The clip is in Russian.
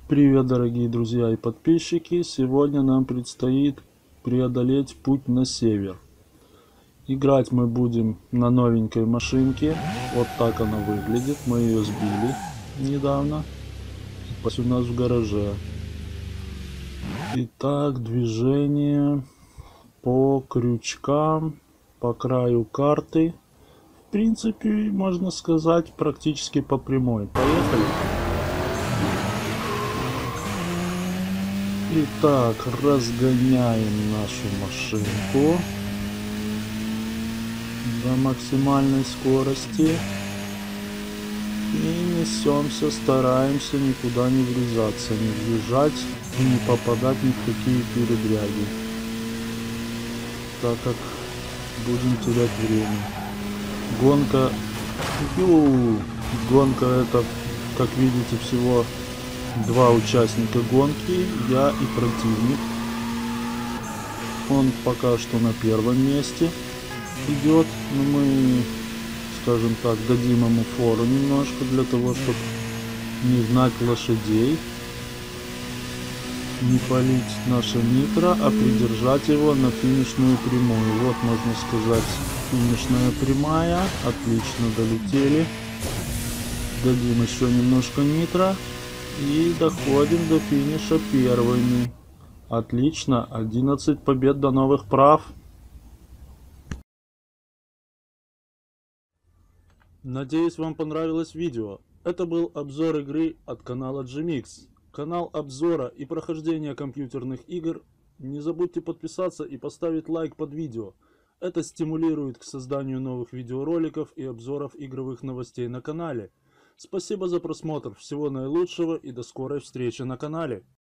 Привет, дорогие друзья и подписчики! Сегодня нам предстоит преодолеть путь на север. Играть мы будем на новенькой машинке. Вот так она выглядит. Мы ее сбили недавно. У нас в гараже. Итак, движение по крючкам, по краю карты. В принципе, можно сказать, практически по прямой. Поехали! Итак, разгоняем нашу машинку до максимальной скорости и несемся, стараемся никуда не врезаться, не въезжать и не попадать ни в какие передряги, так как будем терять время. Гонка это, как видите, всего два участника гонки, я и противник. Он пока что на первом месте идет, но мы, скажем так, дадим ему фору немножко для того, чтобы не гнать лошадей, не палить наше нитро, а придержать его на финишную прямую. Вот, можно сказать, финишная прямая. Отлично долетели. Дадим еще немножко нитро. И доходим до финиша первыми. Отлично, 11 побед, до новых прав. Надеюсь, вам понравилось видео. Это был обзор игры от канала GMX. Канал обзора и прохождения компьютерных игр. Не забудьте подписаться и поставить лайк под видео. Это стимулирует к созданию новых видеороликов и обзоров игровых новостей на канале. Спасибо за просмотр, всего наилучшего и до скорой встречи на канале.